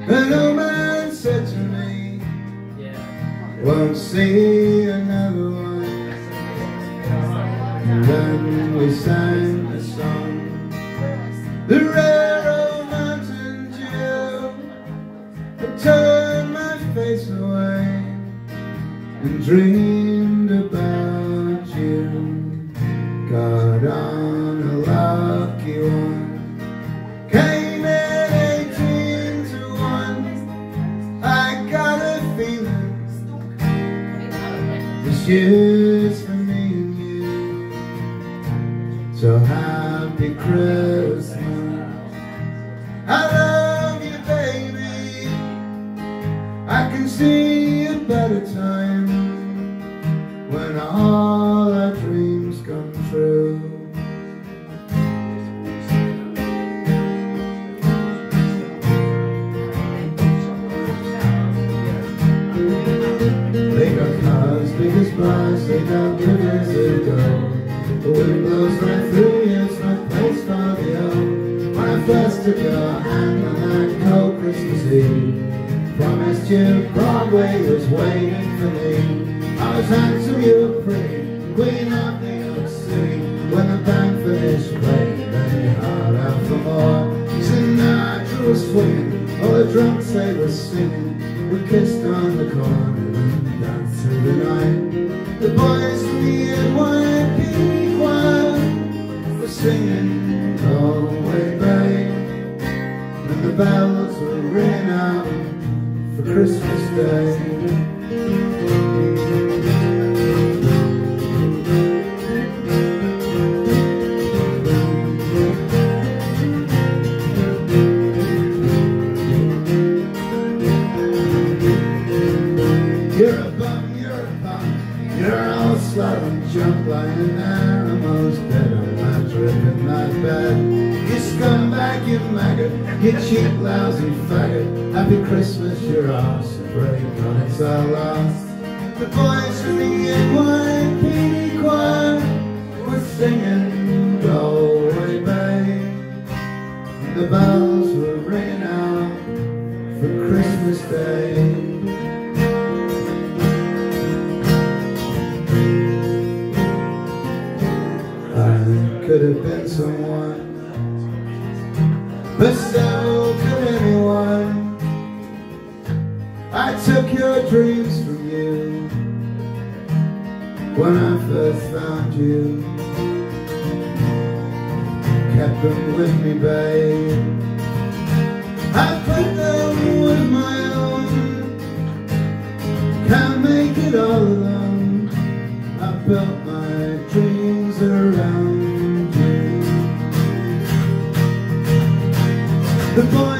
An old man said to me, won't see another one. And then we sang a song, the rare old mountain dew. I turned my face away and dreamed about you. Got on a lucky one, came in 18 to 1. I got a feeling this year's for me and you. So happy Christmas, I love you baby. I can see a better time when all our dreams come true. They got cars big as bars, they got rivers to go. The wind blows right through you, it's no place for the old. When I first took your hand on that cold Christmas Eve, promised you Broadway was waiting for me. I was handsome, you were pretty, queen of New York City. When the band finished playing, then you held out for more. Sinatra was swinging, all the drunks they were singing. We kissed on the corner and danced through the night. The boys from the NYPD choir were singing Galway Bay, and the bells were ringing out for Christmas Day. You're a bum, you're a bum, you're all slut and junk lying there almost dead on my dripping my bed. You scumbag, you maggot, you cheap lousy faggot. Happy Christmas, your arse and break on it's our last. The boys from the NYPD choir were singing Galway Bay, and the bells were ringing out for Christmas Day. Could have been someone, but so could anyone. I took your dreams from you when I first found you. Kept them with me, babe. I put them with my own. Can't make it all alone. I built my dreams around. The boy